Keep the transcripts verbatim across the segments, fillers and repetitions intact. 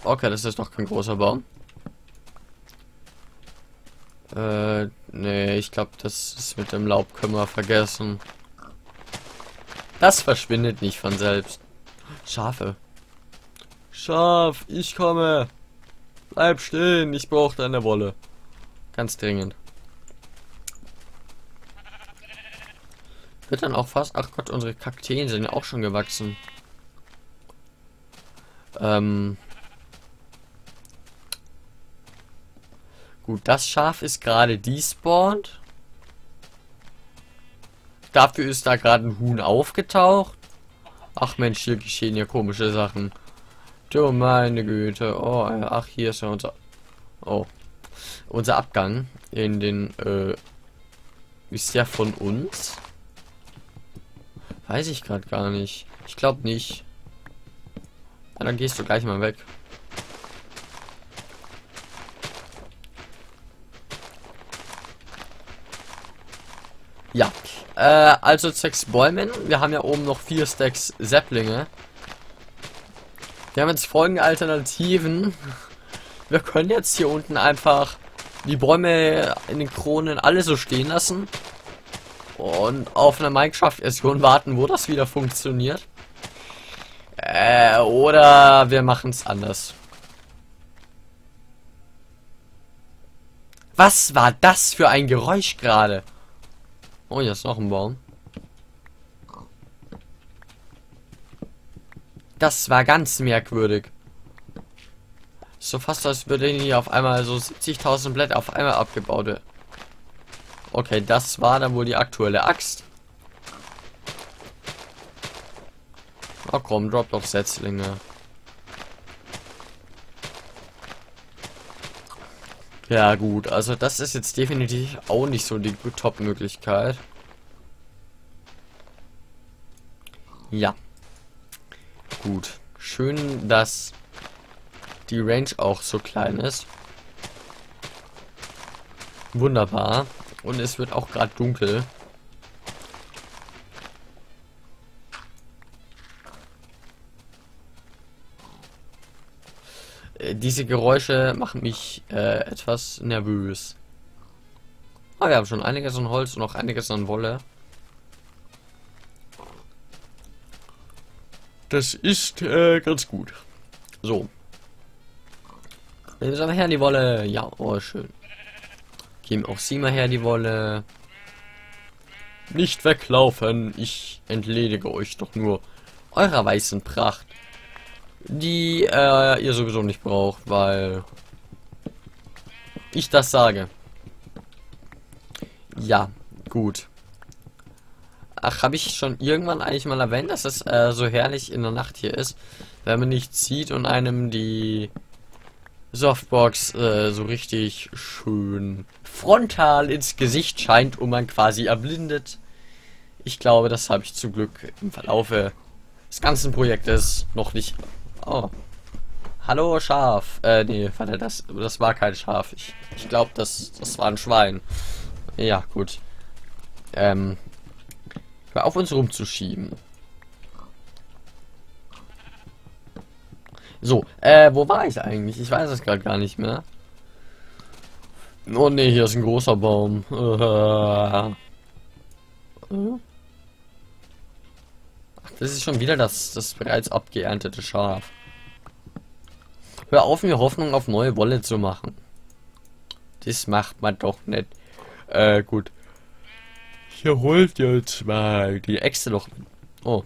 Okay, das ist doch kein großer Baum. Äh, nee, ich glaube, das ist mit dem Laub können wir vergessen. Das verschwindet nicht von selbst. Schafe. Schaf, ich komme. Bleib stehen, ich brauche deine Wolle. Ganz dringend. Wird dann auch fast... Ach Gott, unsere Kakteen sind ja auch schon gewachsen. Ähm... Gut, das Schaf ist gerade despawned. Dafür ist da gerade ein Huhn aufgetaucht. Ach Mensch, hier geschehen ja komische Sachen. Du meine Güte. Oh, ach, hier ist ja unser... Oh. Unser Abgang in den... Äh, ist ja von uns? Weiß ich gerade gar nicht. Ich glaube nicht. Ja, dann gehst du gleich mal weg. Ja, äh, also sechs Bäumen. Wir haben ja oben noch vier Stacks Säpplinge. Wir haben jetzt folgende Alternativen. Wir können jetzt hier unten einfach die Bäume in den Kronen alle so stehen lassen. Und auf eine Minecraft-Version warten, wo das wieder funktioniert. Äh, oder wir machen es anders. Was war das für ein Geräusch gerade? Oh, hier ist noch ein Baum. Das war ganz merkwürdig. So fast, als würde hier auf einmal so siebzigtausend Blätter auf einmal abgebaut werden. Okay, das war dann wohl die aktuelle Axt. Oh komm, drop doch Setzlinge. Ja gut, also das ist jetzt definitiv auch nicht so die Top-Möglichkeit. Ja. Gut. Schön, dass die Range auch so klein ist. Wunderbar. Und es wird auch gerade dunkel. Äh, diese Geräusche machen mich äh, etwas nervös. Ah, wir haben schon einiges an Holz und noch einiges an Wolle. Das ist äh, ganz gut. So. Nehmen Sie mal her die Wolle. Ja, oh schön. Geben auch Sie mal her die Wolle. Nicht weglaufen. Ich entledige euch doch nur eurer weißen Pracht. Die äh, ihr sowieso nicht braucht, weil ich das sage. Ja, gut. Ach, habe ich schon irgendwann eigentlich mal erwähnt, dass es äh, so herrlich in der Nacht hier ist, wenn man nichts sieht und einem die Softbox äh, so richtig schön frontal ins Gesicht scheint und man quasi erblindet. Ich glaube, das habe ich zum Glück im Verlaufe des ganzen Projektes noch nicht. Oh. Hallo Schaf. Äh, nee, warte, das, das war kein Schaf. Ich, ich glaube, das, das war ein Schwein. Ja, gut. Ähm. Hör auf, uns rumzuschieben. So, äh, wo war ich eigentlich? Ich weiß es gerade gar nicht mehr. Oh ne, hier ist ein großer Baum. Ach, das ist schon wieder das, das bereits abgeerntete Schaf. Hör auf, mir Hoffnung auf neue Wolle zu machen. Das macht man doch nicht. Äh, gut. Hier holt jetzt mal die Äxte doch. Oh.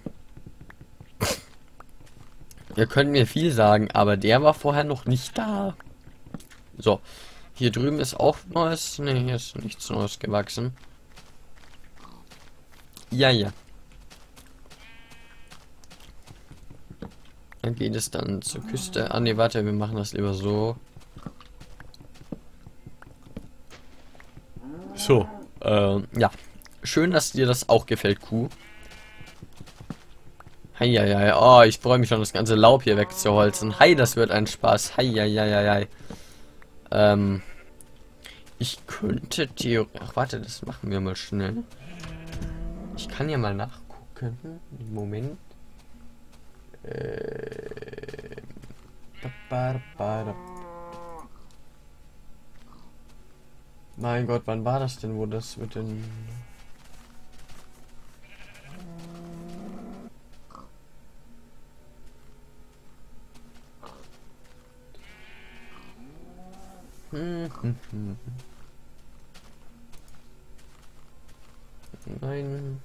Ihr könnt mir viel sagen, aber der war vorher noch nicht da. So. Hier drüben ist auch Neues. Ne, hier ist nichts Neues gewachsen. Ja, ja. Dann geht es dann zur Küste. Ah, ne, warte, wir machen das lieber so. So. Äh, ja. Schön, dass dir das auch gefällt, Kuh. Heieiei. Oh, ich freue mich schon, das ganze Laub hier wegzuholzen. Hi, das wird ein Spaß. Heieiei. Ähm. Ich könnte theoretisch... Ach, warte, das machen wir mal schnell. Ich kann ja mal nachgucken. Moment. Äh, Mein Gott, wann war das denn, wo das mit den... Hm, hm, hm. Nein.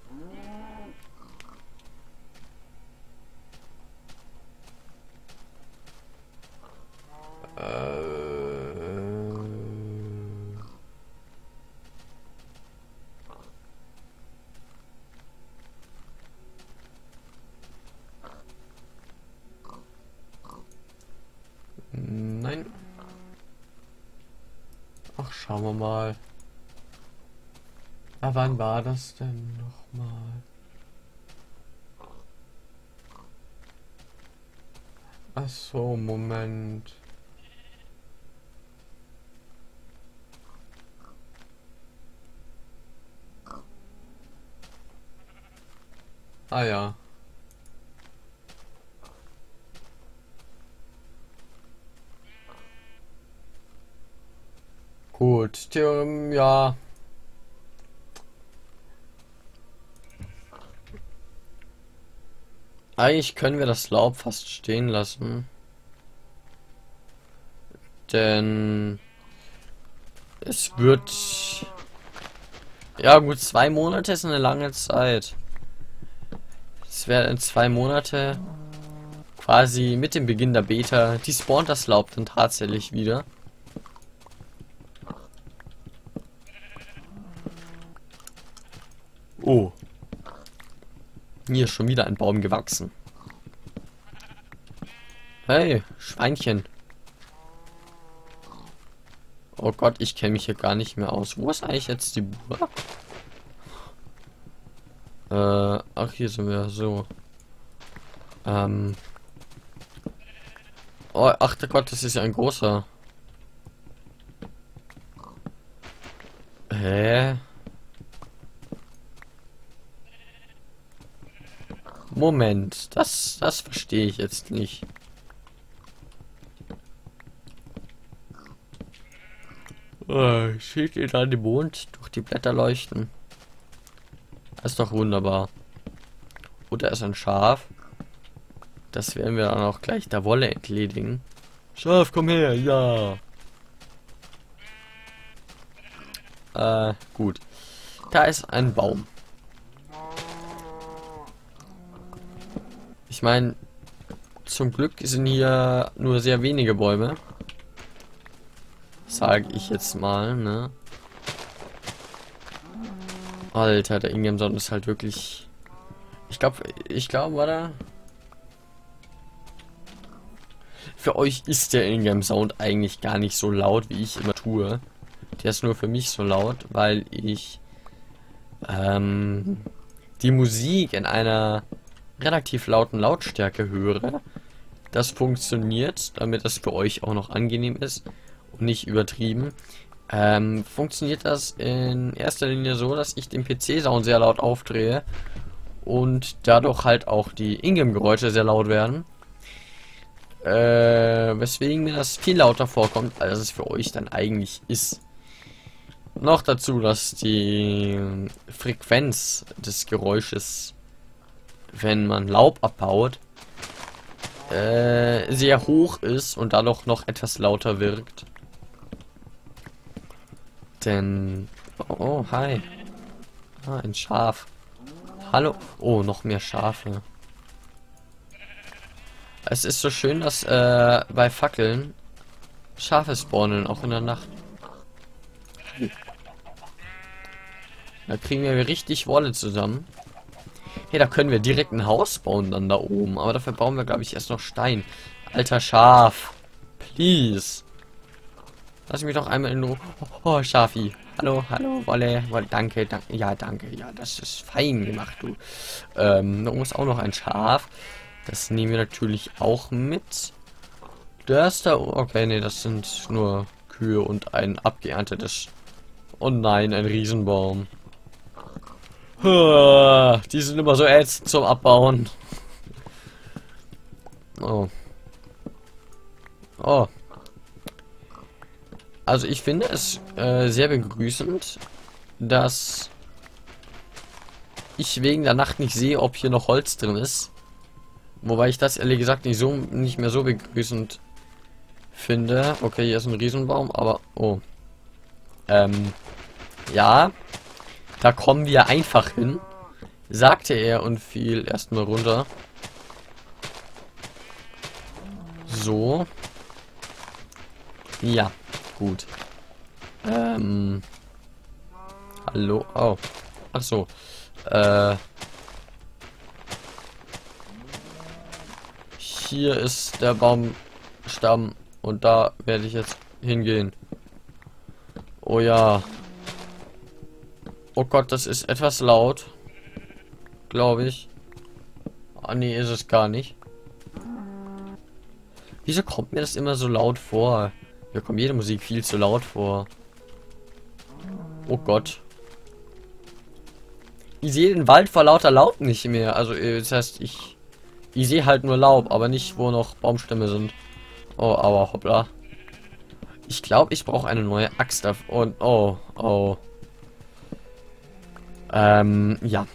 Nein. Ach, schauen wir mal. Aber wann war das denn nochmal? Ach so, Moment. Ah ja. Gut, Theorem, ja. Eigentlich können wir das Laub fast stehen lassen. Denn es wird... Ja gut, zwei Monate ist eine lange Zeit. Es werden zwei Monate quasi mit dem Beginn der Beta, die spawnt das Laub dann tatsächlich wieder. Oh. Hier ist schon wieder ein Baum gewachsen. Hey, Schweinchen. Oh Gott, ich kenne mich hier gar nicht mehr aus. Wo ist eigentlich jetzt die Burg? Äh, ach, hier sind wir so. Ähm. Oh, ach der Gott, das ist ja ein großer. Hä? Moment, das, das verstehe ich jetzt nicht. Oh, seht ihr da den Mond durch die Blätter leuchten? Das ist doch wunderbar. Oder ist ein Schaf. Das werden wir dann auch gleich der Wolle entledigen. Schaf, komm her, ja. Äh, gut. Da ist ein Baum. Ich meine, zum Glück sind hier nur sehr wenige Bäume. Sage ich jetzt mal, ne? Alter, der Ingame Sound ist halt wirklich... Ich glaube, ich glaube, warte. Für euch ist der Ingame Sound eigentlich gar nicht so laut, wie ich immer tue. Der ist nur für mich so laut, weil ich ähm, die Musik in einer relativ lauten Lautstärke höre. Das funktioniert, damit das für euch auch noch angenehm ist und nicht übertrieben. Ähm, funktioniert das in erster Linie so, dass ich den P C-Sound sehr laut aufdrehe und dadurch halt auch die Ingame-Geräusche sehr laut werden. Äh, weswegen mir das viel lauter vorkommt, als es für euch dann eigentlich ist. Noch dazu, dass die Frequenz des Geräusches, wenn man Laub abbaut, äh, sehr hoch ist und dadurch noch etwas lauter wirkt. Denn... Oh, oh, hi. Ah, ein Schaf. Hallo. Oh, noch mehr Schafe. Es ist so schön, dass äh, bei Fackeln Schafe spawnen, auch in der Nacht. Da kriegen wir richtig Wolle zusammen. Hey, da können wir direkt ein Haus bauen dann da oben. Aber dafür bauen wir, glaube ich, erst noch Stein. Alter Schaf. Please. Lass mich doch einmal in Ruhe. Oh, Schafi. Hallo, hallo, Wolle. Wolle. Danke, danke. Ja, danke. Ja, das ist fein gemacht, du. Ähm, da oben ist auch noch ein Schaf. Das nehmen wir natürlich auch mit. Das da... Okay, nee, das sind nur Kühe und ein abgeerntetes... Oh nein, ein Riesenbaum. Die sind immer so ätzend zum Abbauen. Oh. Oh. Also ich finde es äh, sehr begrüßend, dass ich wegen der Nacht nicht sehe, ob hier noch Holz drin ist. Wobei ich das ehrlich gesagt nicht so nicht mehr so begrüßend finde. Okay, hier ist ein Riesenbaum, aber oh. Ähm, ja, da kommen wir einfach hin, sagte er und fiel erstmal runter. So. Ja, gut. Ähm. Hallo. Oh. Ach so. Äh. Hier ist der Baumstamm und da werde ich jetzt hingehen. Oh ja. Oh Gott, das ist etwas laut. Glaube ich. Ah nee, ist es gar nicht. Wieso kommt mir das immer so laut vor? Mir kommt jede Musik viel zu laut vor. Oh Gott. Ich sehe den Wald vor lauter Laub nicht mehr. Also das heißt, ich ich sehe halt nur Laub, aber nicht, wo noch Baumstämme sind. Oh, aber hoppla. Ich glaube, ich brauche eine neue Axt dafür. Und oh, oh. Ähm, ja.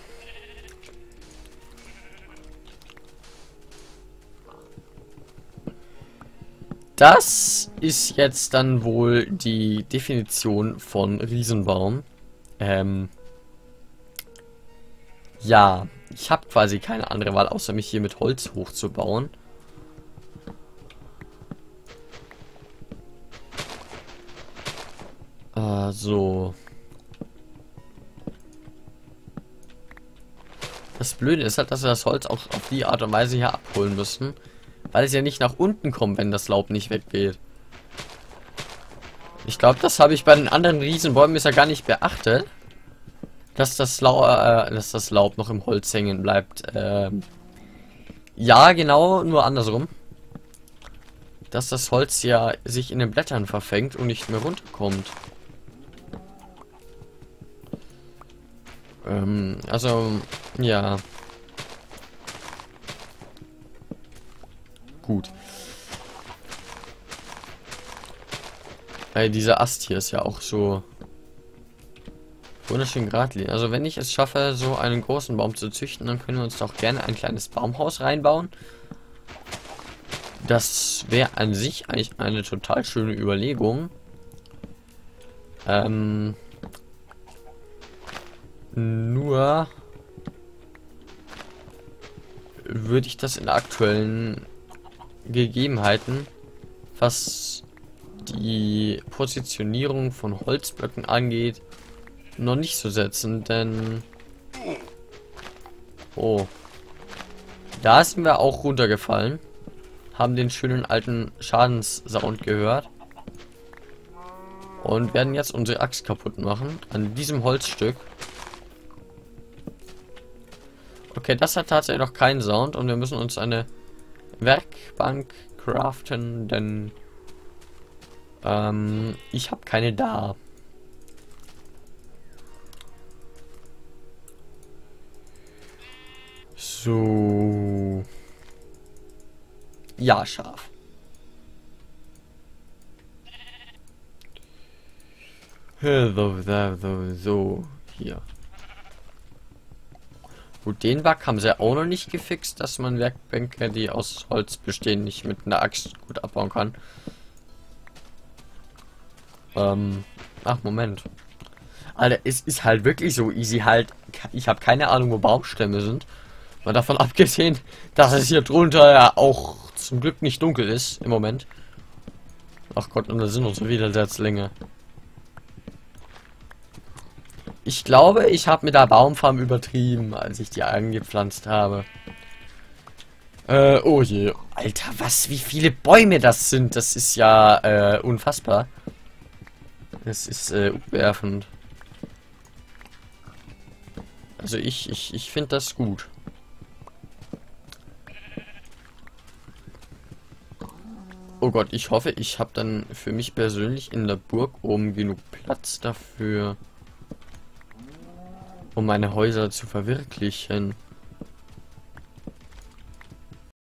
Das ist jetzt dann wohl die Definition von Riesenbaum. Ähm. Ja, ich habe quasi keine andere Wahl, außer mich hier mit Holz hochzubauen. Äh, so. Das Blöde ist halt, dass wir das Holz auch auf die Art und Weise hier abholen müssen. Weil es ja nicht nach unten kommt, wenn das Laub nicht weggeht. Ich glaube, das habe ich bei den anderen Riesenbäumen bisher gar nicht beachtet. Dass das, Lau äh, dass das Laub noch im Holz hängen bleibt. Ähm ja, genau, nur andersrum. Dass das Holz ja sich in den Blättern verfängt und nicht mehr runterkommt. Ähm, also, ja. Gut. Weil dieser Ast hier ist ja auch so wunderschön geradlinig. Also wenn ich es schaffe, so einen großen Baum zu züchten, dann können wir uns doch gerne ein kleines Baumhaus reinbauen. Das wäre an sich eigentlich eine total schöne Überlegung. Ähm, nur würde ich das in aktuellen Gegebenheiten, was die Positionierung von Holzblöcken angeht, noch nicht so setzen, denn oh, da sind wir auch runtergefallen, haben den schönen alten Schadenssound gehört und werden jetzt unsere Axt kaputt machen an diesem Holzstück. Okay, das hat tatsächlich noch keinen Sound und wir müssen uns eine Werkbank craften, denn ähm, ich habe keine da. So. Ja, scharf. So, so, so, so, hier. Gut, den Bug haben sie auch noch nicht gefixt, dass man Werkbänke, die aus Holz bestehen, nicht mit einer Axt gut abbauen kann. Ähm, ach, Moment. Alter, es ist halt wirklich so easy halt. Ich habe keine Ahnung, wo Baumstämme sind. Mal davon abgesehen, dass es hier drunter ja auch zum Glück nicht dunkel ist im Moment. Ach Gott, und da sind unsere Widersetzlinge. Ich glaube, ich habe mit der Baumfarm übertrieben, als ich die angepflanzt habe. Äh, oh je. Alter, was, wie viele Bäume das sind. Das ist ja, äh, unfassbar. Das ist, äh, umwerfend. Also ich, ich, ich finde das gut. Oh Gott, ich hoffe, ich habe dann für mich persönlich in der Burg oben genug Platz dafür, um meine Häuser zu verwirklichen.